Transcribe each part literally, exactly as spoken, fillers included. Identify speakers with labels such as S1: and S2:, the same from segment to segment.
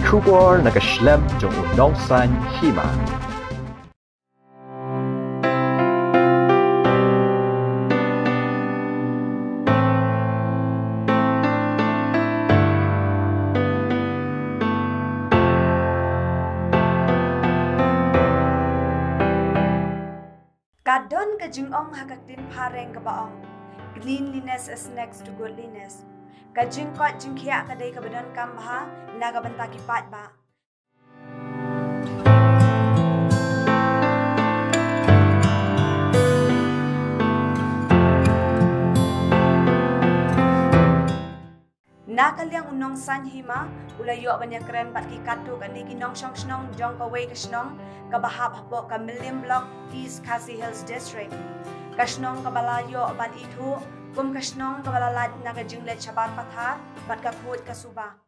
S1: kubor nakaslem jong unong san hima.
S2: Kadon ka jingong hakakdin pareng kabaong. Cleanliness is next to godliness. Kajing kot jing kia kadai kabadon kambaha nagabanta kipat ba. Nakalyang unong sanhima ulayo banyak keren pat kikatu kani kinong syong syong jong kaway kasnong kabahap hapok ka Million Block East Khasi Hills District. Kasnong kabalayo ban itu kum kasnong kabalalat nagajinglet sabar pathat bat kakut kasuba.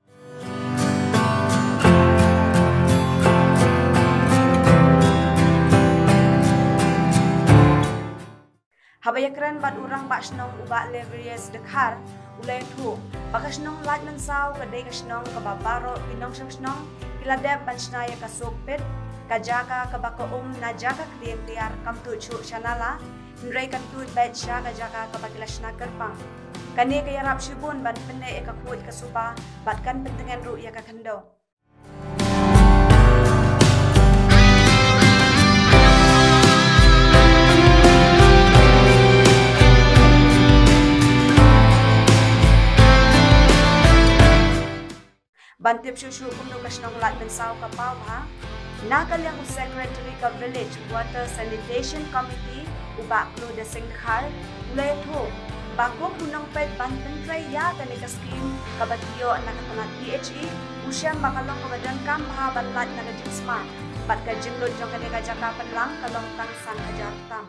S2: Habayakran bat urang basnong uba leverias dekar ulay tu bakasnong lat mansaw kadai kasnong kababaro pinong syong kiladeb bansnaya kasupit kajaka kabakoom najaka klien tiar kamtu chu shanala Nray kantut bet siya kajaka kabakilas na kerpang. Kani kaya rap shibun ban pene ekakut kasuba bat kan pentengan ru ya kakando. Bantip susu kumno kasnong lat bensaw kapaw ha. Nakalyang secretary ka village water sanitation committee ubak klo de singkhal ulay to bakong punong pet banten tray ya kani ka scheme kabatiyo nakatanat P H E usyang makalong kabadan kam mahabanlat na kajingsma bat ka jinglod jong kani ka jakapan lang kalong tang sang hajar tam.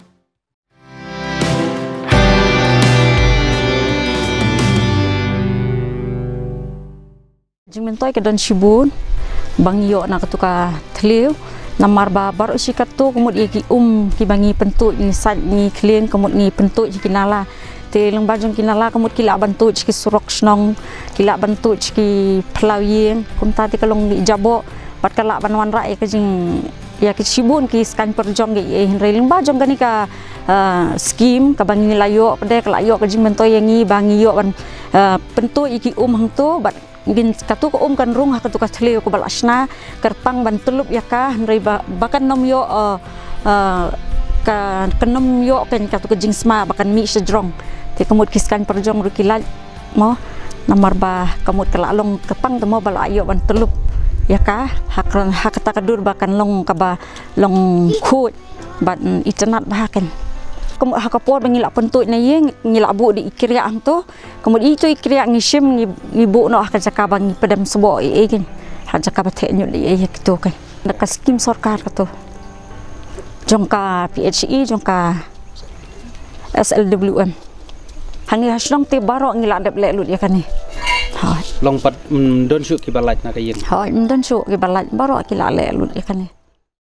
S3: Jingmentoy kadon shibun bangyo na katuka tliu namar ba baru sikatu kumut iki um ki bangi pentut ni sat ni klien kumut ni pentut ki kinala te leng bajong kinala kumut kila bantu ki surok snong kila bantu ki plawien kum tati kalong ni jabo bat kala banwan rai ka jing ya ki shibun ki skan perjong ge henry leng bajong gani ka scheme ka bangi layo pede ka layo ka jingmentoy yangi bangi yo ban pentut iki um hang tu bat gin katu ko um kan rung ha katu ka thleu ko balasna kerpang ban tulup ya ka nrei bakan nom yo uh, uh, ka kanom yo ken katu ka jingsma bakan mi sejrong te kemut kiskan perjong rukilat mo namar ba kemut kelalong kepang temo balayo ban tulup ya ka hakron hakata kadur bakan long ka ba long khut ban itanat bahaken kamu hakapor bangila pentut na yeng ngila bu di ikriya anto kemudian itu ikriya ngisim ngibu no hakajaka bangi pedam sebo e kin hakajaka bathe nyul e gitu kan dekat skim sarkar kato jongka P H E jongka S L W M hangi hasnong te baro ngila dep le lut ya kan ni ha
S4: long pat don su ki balat na kayen
S3: ha don su ki balat baro kila le lut ya kan ni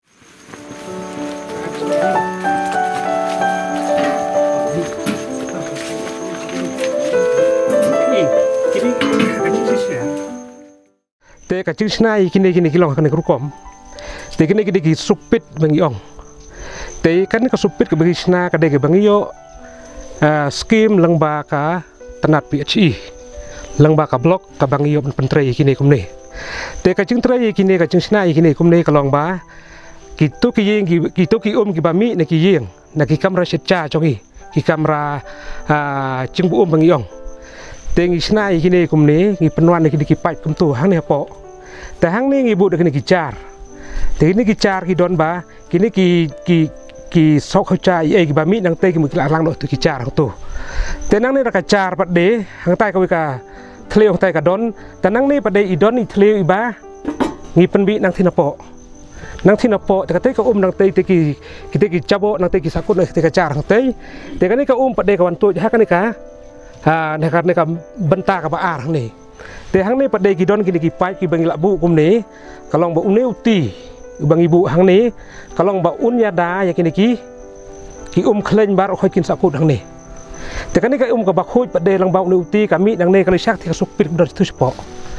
S5: te ka chisnai kini kini kilong kan krukom te kini kini ki supit bangiong te kan ka supit ka bangisna ka de bangio scheme lengba ka tanat P H E lengba ka blok ka bangio pentrei kini kumne te ka cingtrei kini ka cingsnai kini kumne kalong ba kitu ki yeng kitu ki um ki bami na ki yeng na ki kamera secha chongi ki kamera cingbu um bangiong tengi snai kini kumne ngi penuan ki dikipat kum tu hang ne po ta hang ne ngi bu de kini kicar te ini kicar ki don ba kini ki ki ki sok cha e ki ba mi nang te ki mu lang do tu kicar tu te nang ne ra kacar pat de hang tai ka wi ka thleu tai ka don ta nang ne pa de i don i thleu i ba ngi pen bi nang thina po nang thina po te ka te ka um nang te te ki ki te ki chabo nang te ki sakut nang te ka car hang te te ka ni ka um pa de ka wan tu ha ka ni ka ha nekar nekar benta ka baar ni te hang ni pada gidon kini ki pai ki bangila bu kum ni kalong ba une uti bang ibu hang ni kalong ba un yada ya kini ki ki um khleng bar khoi kin sakut hang ni te kan ni ka um ka ba khoi pada lang ba une uti kami nang ne kali sak ti ka supir ber tu spo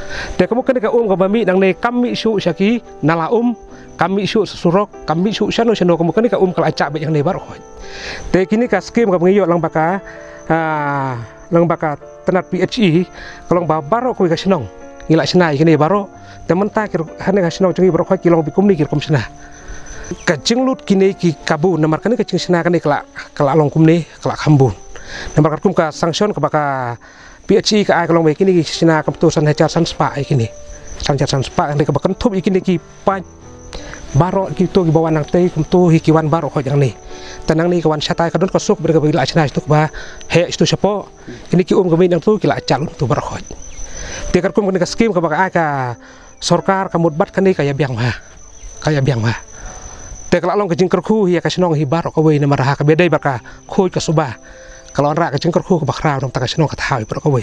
S5: Te kamu kan ka um ka bami nang ne kami su syaki nala um kami su surok kami su syano syano kamu kan ka um kala acak be yang ne bar khoj. Te kini ka skim ka bengiyo lang baka ah lang baka tenat P H E kalong ba baro ko ka senong ngila senai kini baro te mentah kir hane ka senong cungi baro khoj kilong bi kumni kir kum senah. Kacing lut kini ki kabu namar kani kacing senah kani kala kala long kumni kala kambun. Namar kum ka sanction ka baka P H E ka ai kalong be kini ki senah ka putusan hajar san spa ai kini. San hajar san spa kani ka bakan tup kini ki pa baro ki to ki bawan nang tei kum to hi ki wan baro khoj yang ni. Tanang ni kawan satai kadon kasuk berka bila senah itu ba he itu sapo ini ki um kami nang tu kila calon tu baro khoj. Tekar kum kani ka skim ka baka ai ka sorkar ka mudbat kani kaya biang ma. Kaya biang ma. Te kalau long kecing kerku ya kasenong hibar ka we na maraha ka bedai baka khoj ka subah kalau ra kecing kerku ka bakrau nang ta kasenong ka thau bar ka we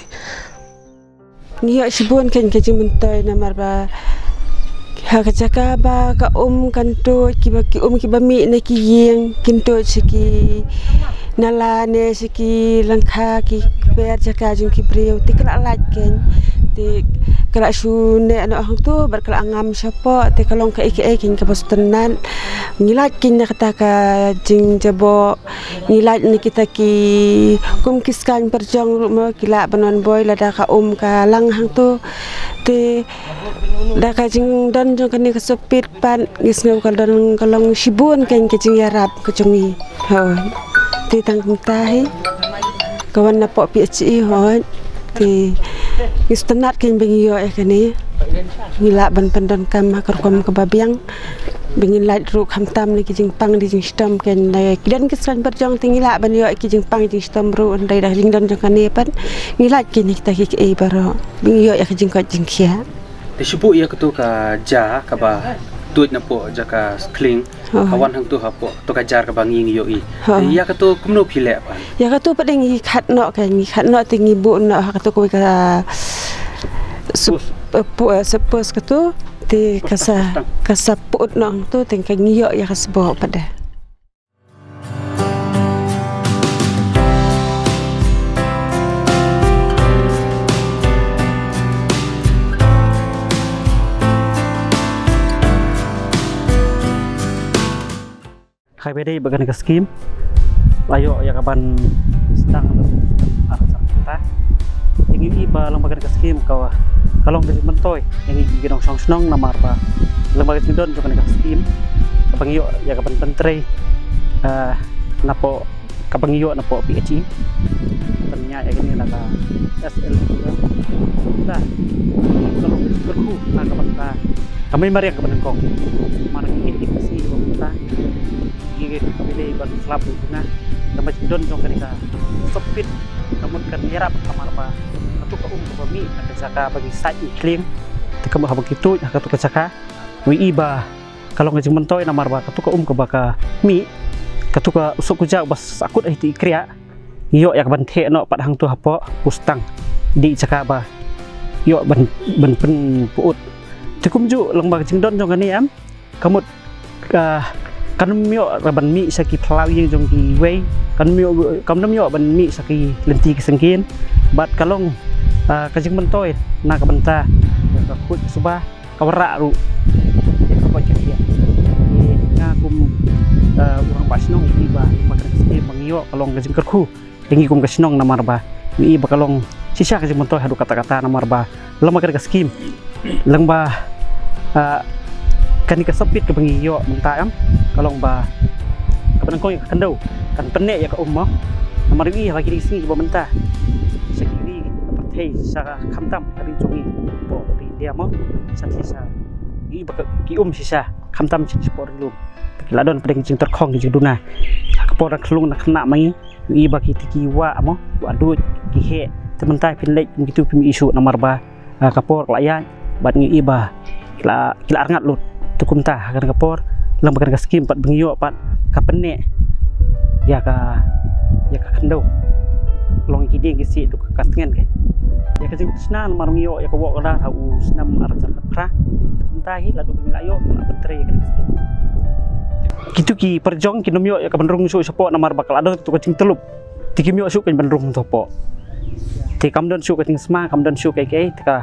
S6: ni ya sibun kan kecing mentai na marba ha ka jaka ba ka um kan to ki ba ki um ki ba mi na ki yeng kin to siki nala ne siki langkha ki ber jaka jung ki breu ti kala laj ken ti kala su ne ana hang tu bar kala ngam sapa te kalong ka iki kin ka pastenan ngilaj kin na kata ka jing jabo ngilaj ni kita ki kum kiskan perjong mo kila banon boy lada ka um ka lang hang tu te da ka jing don jong kan ka sopit pan ngis ngau ka don kalong sibun kan ka jing yarap ka jungi ho ti tang tahi kawan na po P H E ho ti istanat kan bengiyo eh kani ngila ban pendon kam kerkom kebabiang bengin lait ru khamtam ni kijing pang di jing stom ken dai kidan kisran berjong tingila ban yo kijing pang jing stom ru ndai dah jing don jong kani pan ngila kini kita ki e baro bengiyo eh kijing ka jing khia
S4: te shubu ya ketu ka ja ka ba tuit na po jaka kling kawan hang tu ha po to ka jar ka bangi ngi yo i ya ketu kumno phile pan
S6: ya ketu padeng ngi khat no ka ngi khat no tingi bu no ha ketu ko ka sepos ketu ti kasa kasa put no tu teng ka ngi yo ya kasbo pada
S4: kai bedai bagan ka skim ayo ya kaban sedang arah kita tinggi iba lang bagan ka skim kawa kalong dari mentoy yang ginong song snong namar ba lang bagan don jo kan ka skim kapang iyo ya kaban pentre eh napo kapang iyo napo P H E tanya ya gini naka S L ta kalong kerku na kaban ta kami mari kaban kong marang ini sih kita gigi kami ban selap bunga sama don jong kanika sopit namun kan nyerap kamar apa atau ka um ka mi ka jaka bagi sai iklim te ka habang kitu ka tu ka jaka wi iba kalau ngajing mentoy namar ba ka tu ka um ka baka mi ka tu ka usuk kuja bas akut itu ikria yo ya ban the no pad hang tu hapo pustang di jaka ba yo ban ban pen puut te kumju lang ba jing don jong kani am kamut ka kan mio ban mi saki pelawi jong ki wei kan mio kam mio ban mi saki lenti kesengkin bat kalong kajing mentoy na ka benta ka kut suba kawara ru ka kia nga kum urang basnong iba makan seki mangio kalong kajing kerku tinggi kum kasnong namar ba iba kalong sisa kajing mentoy hadu kata-kata namar ba lama ka skim lang ba kan kesepit ke bengio mentam kalong ba kapan kau yang kendau kan penek ya ke umma namar wi lagi di sini ba mentah sekiri pertei sa khamtam hari jungi po di dia mo satisa i ba ki um sisa khamtam ci sport lu ladon pedeng jing terkhong jing duna kapor klung nak kena mai i ba ki tiki wa mo wa du ki he tementai pinlek begitu pimi isu namar ba kapor layan bat ngi iba kila kila arngat lut tukum tah akan kapor lang bagan ka skim pat bengio pat ka penek ya ka ya ka kendau long kiding kisi tu ka kastengan ke ya ka jing snan marngio ya ka wok da tau snam arca pra tukum tah hi ladu milayo na bentre ka skim kitu ki perjong kinomio ya ka benrung su sopo namar bakal ada tu ka cing telup tikimio su ka benrung topo ti kamdon su ka ting sma kamdon su kai kai ka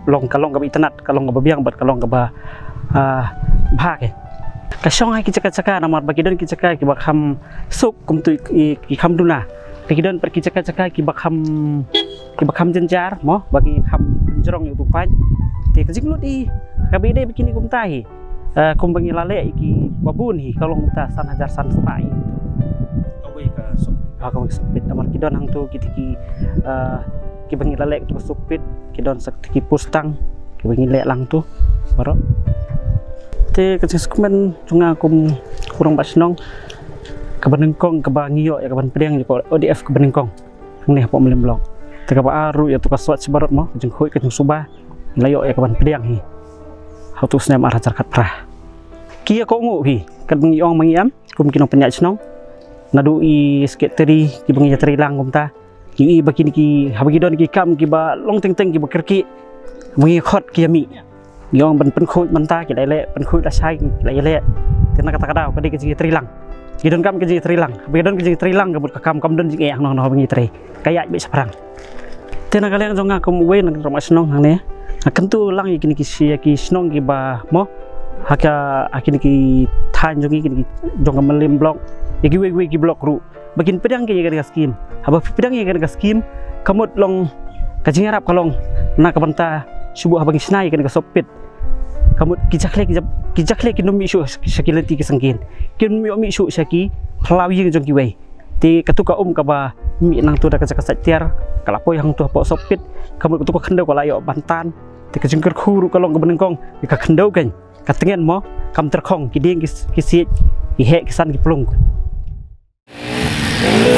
S4: long kalong ka itanat kalong ka babiang bat kalong ka ba bhag ka song hai ki chaka chaka namar bakidon ki chaka ki bakham suk kum tu ki kham duna bakidon per ki chaka chaka ki bakham ki bakham jenjar mo bagi kham jerong yu tu pan te ka jinglut i ka bede begini kum tai kum bangi lale ki babun hi kalong ta san hajar san spai
S5: Kawai ka sok.
S4: Ako magsupit namar kidon hang tu kitiki ki bangi lale tu supit kidon sak tiki pustang ki bangi le lang tu baro te kecing skumen tunga kum kurang basnong kabanengkong kabangiyo ya kaban pedang ko O D F kabanengkong ni hapo melim blong te ka aru ya tu ka swat sibarot mo kecing khoi kecing subah layo ya kaban pedang hi hautus nem arah carkat prah kia ko ngu hi kad ngiong mangiam kum kinong penyak snong nadu i sketeri ki bangi jatri lang kum ta ki bakini ki habagi don ki kam ki ba long teng teng ki bakerki bangi khot ki ami yong ban pen khoi manta ki lai le pen khoi la sai ki lai le tena kata kadau ka di ki jatri lang ki don kam ki jatri lang habagi don ki jatri lang ka but ka kam kam don jing ang no no bangi tre kayak be saprang tena kalian jonga kum we nang rom asnong hang ne akan tu lang ki ki sia ki snong ki ba mo haka akini ki than jongi ki jonga melim blok Iki we ki blok ru bakin pedang ke jaga skim haba pedang jaga skim kamut long kajing arab kalong na kabanta subuh bagi snai kan sopit kamut kijakle kijakle ki nomi su sakilati ki sangkin kin mi omi su saki pelawi jong ki we ti katuka um ka ba mi nang tu da kajak satiar kalapoy hang tu po sopit kamut katuka khendau kalayo bantan ti kajing ker khuru kalong ka benengkong ka khendau kan katengen mo kam terkhong ki ding ki si ki he kisan ki plung Thank you.